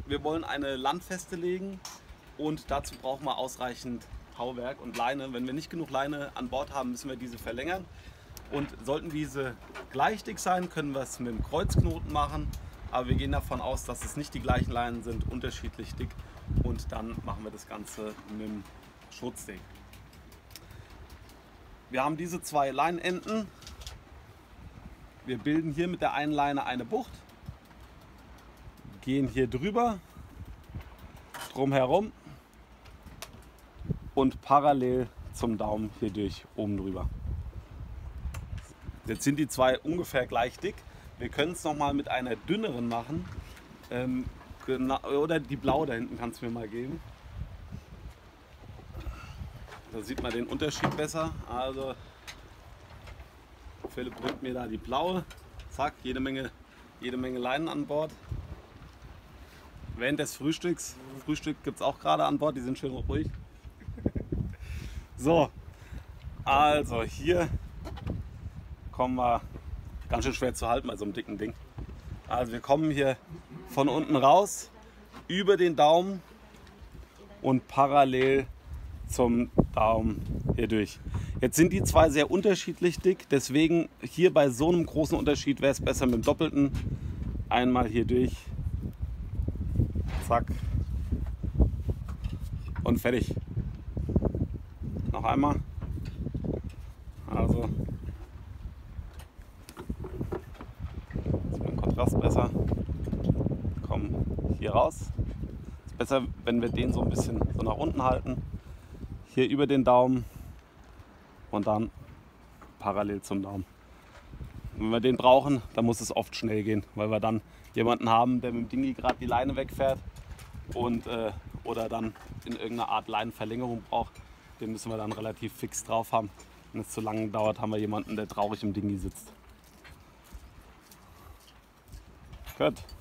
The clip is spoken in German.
wir wollen eine Landfeste legen und dazu brauchen wir ausreichend Tauwerk und Leine. Wenn wir nicht genug Leine an Bord haben, müssen wir diese verlängern. Und sollten diese gleich dick sein, können wir es mit dem Kreuzknoten machen. Aber wir gehen davon aus, dass es nicht die gleichen Leinen sind, unterschiedlich dick. Und dann machen wir das Ganze mit dem Schutzsteg. Wir haben diese zwei Leinenenden. Wir bilden hier mit der einen Leine eine Bucht. Gehen hier drüber, drumherum und parallel zum Daumen hier durch oben drüber. Jetzt sind die zwei ungefähr gleich dick. Wir können es nochmal mit einer dünneren machen. Oder die blaue da hinten kannst du mir mal geben. Da sieht man den Unterschied besser. Also Philipp bringt mir da die blaue. Zack, jede Menge Leinen an Bord. Während des Frühstücks. Frühstück gibt es auch gerade an Bord, die sind schön ruhig. So, also hier kommen wir, ganz schön schwer zu halten bei so einem dicken Ding. Also wir kommen hier von unten raus, über den Daumen und parallel zum Daumen hier durch. Jetzt sind die zwei sehr unterschiedlich dick, deswegen hier bei so einem großen Unterschied wäre es besser mit dem Doppelten. Einmal hier durch, zack und fertig. Noch einmal. Also Kontrast besser. Kommen hier raus. Ist besser, wenn wir den so ein bisschen so nach unten halten. Hier über den Daumen und dann parallel zum Daumen. Wenn wir den brauchen, dann muss es oft schnell gehen, weil wir dann jemanden haben, der mit dem Dingi gerade die Leine wegfährt und oder dann in irgendeiner Art Leinenverlängerung braucht. Den müssen wir dann relativ fix drauf haben. Wenn es zu lange dauert, haben wir jemanden, der traurig im Dingi sitzt. Gut.